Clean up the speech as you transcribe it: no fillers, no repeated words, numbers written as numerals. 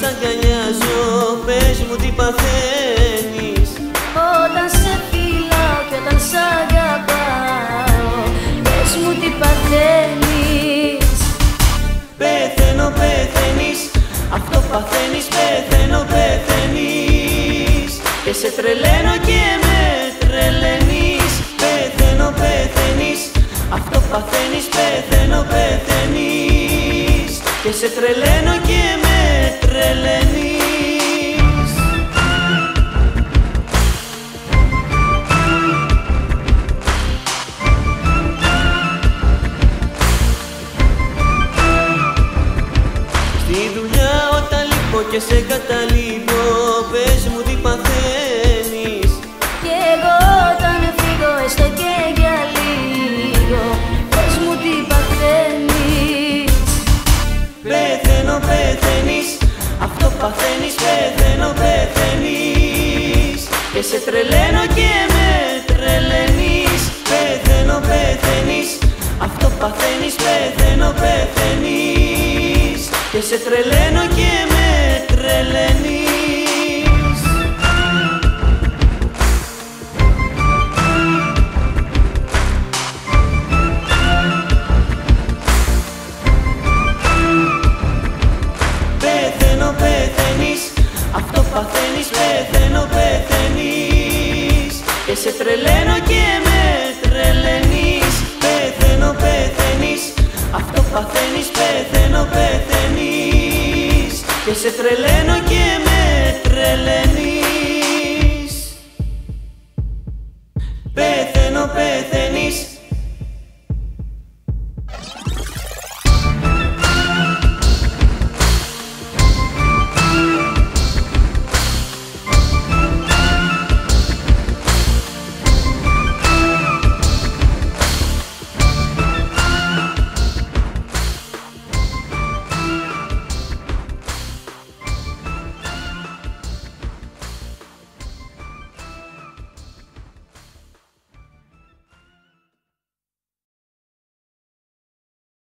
αγκαλιάζω, πες μου τι παθαίνεις. Όταν σε φιλάω και όταν σ' αγαπάω, πες μου τι παθαίνεις. Πεθαίνω, πεθαίνεις, αυτό παθαίνεις. Πεθαίνω, πεθαίνεις και σε τρελαίνω και με τρελαίνεις. Πεθαίνω, πεθαίνεις, αυτό παθαίνεις. Πεθαίνω, πεθαίνεις και σε τρελαίνω και με τρελαίνεις. Στη δουλειά όταν λείπω και σε καταλείπω, πες μου τι παθαίνεις. Κι εγώ όταν φύγω έστω και για λίγο, πες μου τι παθαίνεις. Πεθαίνω, πεθαίνεις, αυτό παθαίνεις. Πεθαίνω, πεθαίνεις και σε τρελαίνω και με τρελαίνεις. Πεθαίνω, πεθαίνεις, αυτό παθαίνεις. Πεθαίνω, πεθαίνεις και σε τρελαίνω